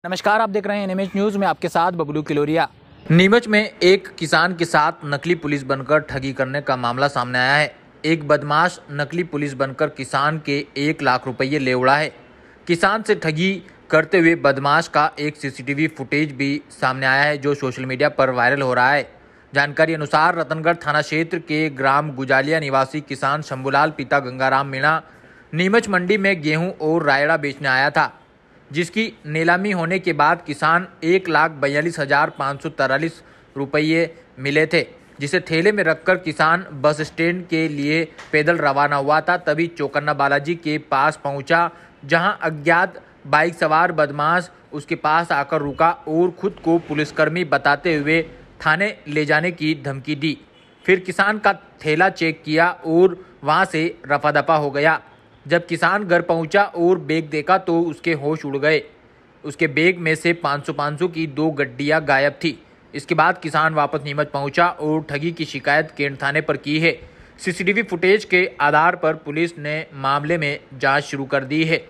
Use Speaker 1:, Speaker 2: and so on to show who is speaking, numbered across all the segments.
Speaker 1: नमस्कार, आप देख रहे हैं नीमच न्यूज में आपके साथ बबलू किलोरिया। नीमच में एक किसान के साथ नकली पुलिस बनकर ठगी करने का मामला सामने आया है। एक बदमाश नकली पुलिस बनकर किसान के 1 लाख रुपये ले उड़ा है। किसान से ठगी करते हुए बदमाश का एक सीसीटीवी फुटेज भी सामने आया है, जो सोशल मीडिया पर वायरल हो रहा है। जानकारी अनुसार रतनगढ़ थाना क्षेत्र के ग्राम गुजालिया निवासी किसान शंभूलाल पिता गंगाराम मीणा नीमच मंडी में गेहूं और रायड़ा बेचने आया था, जिसकी नीलामी होने के बाद किसान 1,42,543 रुपये मिले थे, जिसे थैले में रखकर किसान बस स्टैंड के लिए पैदल रवाना हुआ था। तभी चौकन्ना बालाजी के पास पहुंचा, जहां अज्ञात बाइक सवार बदमाश उसके पास आकर रुका और खुद को पुलिसकर्मी बताते हुए थाने ले जाने की धमकी दी। फिर किसान का थैला चेक किया और वहां से रफा दफा हो गया। जब किसान घर पहुंचा और बैग देखा तो उसके होश उड़ गए। उसके बैग में से 500 की 2 गड्डियां गायब थी। इसके बाद किसान वापस नीमच पहुंचा और ठगी की शिकायत कैंट थाने पर की है। सीसीटीवी फुटेज के आधार पर पुलिस ने मामले में जांच शुरू कर दी है।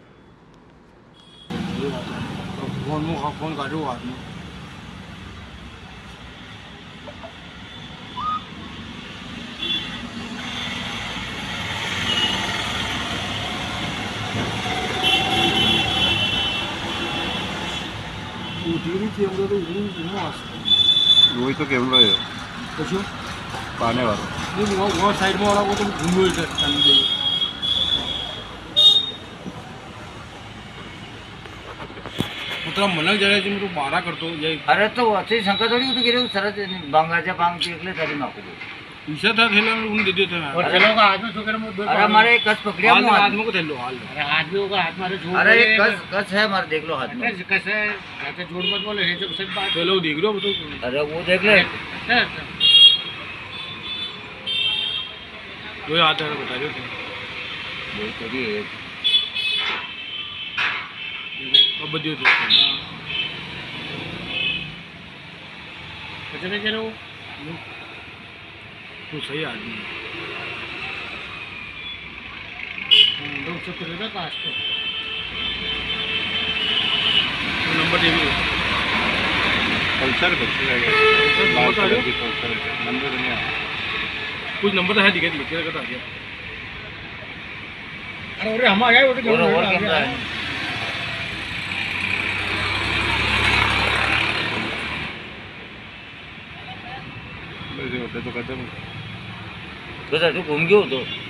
Speaker 2: वही तो कैमरा है पाने वाला
Speaker 3: वो साइड में वाला वो तो घूम मतलब मनक जरा जी तो बारा करतो
Speaker 4: अरे तो असे शंका थोडी होती गेले सरच बांगाच्या बांग टेकले तरी नको
Speaker 3: पीछे था थैला में उन दे देते हैं
Speaker 4: और चलो का आदमी ठोकर में अरे हमारे कस पकड़िया मुंह
Speaker 3: आदमी को थैलो हाल
Speaker 4: अरे आदमी को हाथ मारे छोड़ अरे कस है मार देख लो हाथ में
Speaker 3: कैसे जाके जोड़ मत बोले है जब सब बात थैलो देख लो तो
Speaker 4: अरे वो देख ले
Speaker 3: वो आता है बता रहे हो
Speaker 4: वो तेरी है
Speaker 3: अब बदियो तो कैसे कह रहे हो तो सही आदमी लोग से करेगा काश तो नंबर दे दो
Speaker 2: पल्सर बच्चे नंबर नहीं आया
Speaker 3: कुछ नंबर तो है दिखे लिख के रखा था अरे हम आ गए वो तो
Speaker 2: होते तो कहते
Speaker 4: तो घूम गयो तो